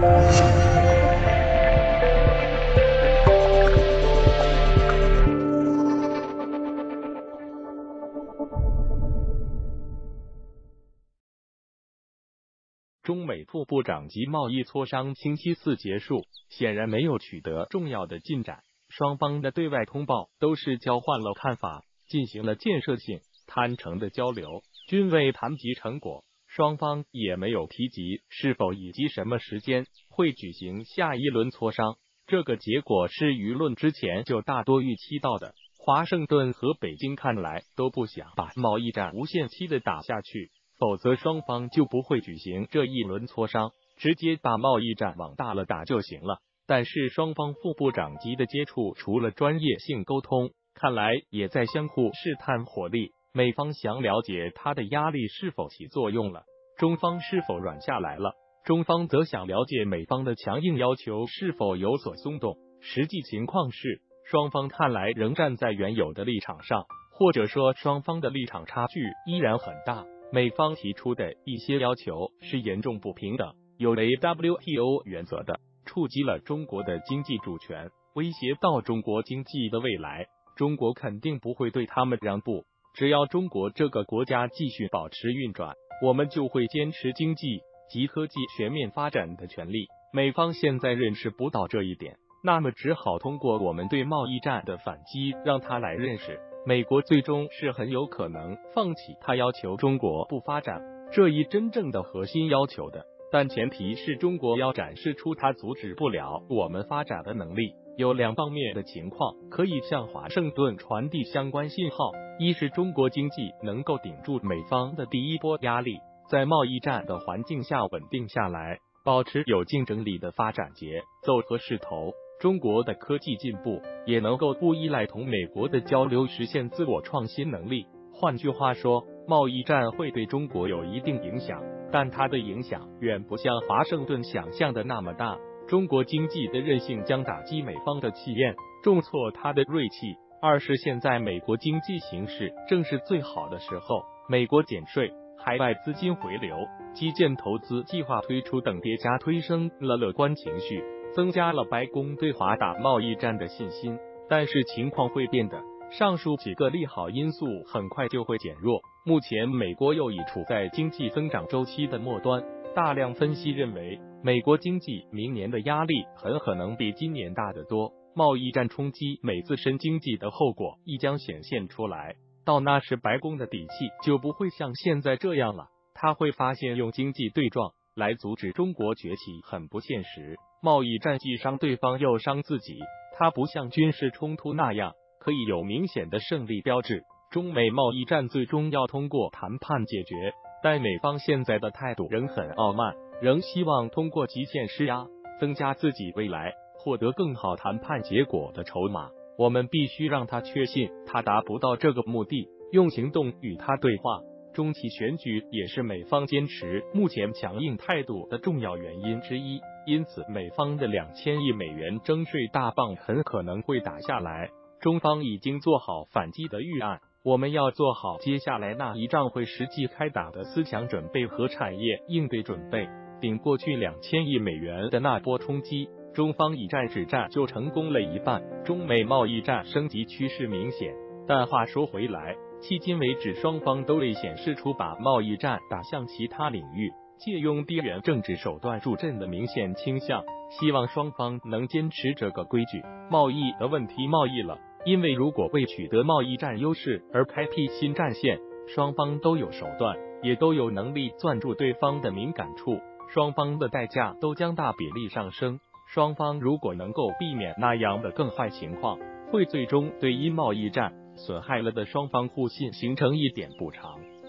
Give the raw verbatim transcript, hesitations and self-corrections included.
中美副部长级贸易磋商星期四结束，显然没有取得重要的进展。双方的对外通报都是交换了看法，进行了建设性、坦诚的交流，均未谈及成果。双方也没有提及是否以及什么时间会举行下一轮磋商。这个结果是舆论之前就大多预期到的。华盛顿和北京看来都不想把贸易战无限期的打下去，否则双方就不会举行这一轮磋商，直接把贸易战往大了打就行了。但是双方副部长级的接触，除了专业性沟通，看来也在相互试探火力。美方想了解他的压力是否起作用了，中方是否软下来了，中方则想了解美方的强硬要求是否有所松动。实际情况是，双方看来仍站在原有的立场上，或者说双方的立场差距依然很大。美方提出的一些要求是严重不平等，有违 W T O 原则的，触及了中国的经济主权，威胁到中国经济的未来。中国肯定不会对他们让步，只要中国这个国家继续保持运转，我们就会坚持经济及科技全面发展的权利。美方现在认识不到这一点，那么只好通过我们对贸易战的反击让他来认识。美国最终是很有可能放弃他要求中国不发展这一真正的核心要求的，但前提是中国要展示出他阻止不了我们发展的能力。有两方面的情况可以向华盛顿传递相关信号：一是中国经济能够顶住美方的第一波压力，在贸易战的环境下稳定下来，保持有竞争力的发展节奏和势头。中国的科技进步也能够不依赖同美国的交流实现自我创新能力。换句话说，贸易战会对中国有一定影响，但它的影响远不像华盛顿想象的那么大。中国经济的韧性将打击美方的气焰，重挫它的锐气。二是现在美国经济形势正是最好的时候，美国减税、海外资金回流、基建投资计划推出等叠加推升了乐观情绪，增加了白宫对华打贸易战的信心。但是情况会变的，上述几个利好因素很快就会减弱。目前美国又已处在经济增长周期的末端，大量分析认为美国经济明年的压力很可能比今年大得多，贸易战冲击美自身经济的后果亦将显现出来。到那时白宫的底气就不会像现在这样了，他会发现用经济对撞来阻止中国崛起很不现实。贸易战既伤对方又伤自己，它不像军事冲突那样可以有明显的胜利标志。中美贸易战最终要通过谈判解决，但美方现在的态度仍很傲慢，仍希望通过极限施压增加自己未来获得更好谈判结果的筹码。我们必须让他确信他达不到这个目的，用行动与他对话。中期选举也是美方坚持目前强硬态度的重要原因之一，因此美方的两千亿美元征税大棒很可能会打下来。中方已经做好反击的预案，我们要做好接下来那一仗会实际开打的思想准备和产业应对准备。顶过去两千亿美元的那波冲击，中方以战止战就成功了一半。中美贸易战升级趋势明显，但话说回来，迄今为止双方都未显示出把贸易战打向其他领域，借用地缘政治手段助阵的明显倾向。希望双方能坚持这个规矩。贸易的问题贸易了，因为如果为取得贸易战优势而开辟新战线，双方都有手段，也都有能力攥住对方的敏感处，双方的代价都将大比例上升。双方如果能够避免那样的更坏情况，会最终对因贸易战损害了的双方互信形成一点补偿。